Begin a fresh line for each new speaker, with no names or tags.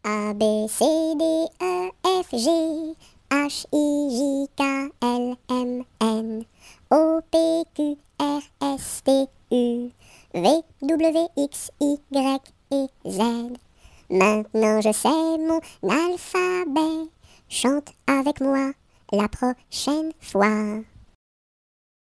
A, B, C, D, E, F, G, H, I, J, K, L, M, N, O, P, Q, R, S, T, U, V, W, X, Y et Z. Maintenant je sais mon alphabet, chante avec moi la prochaine fois.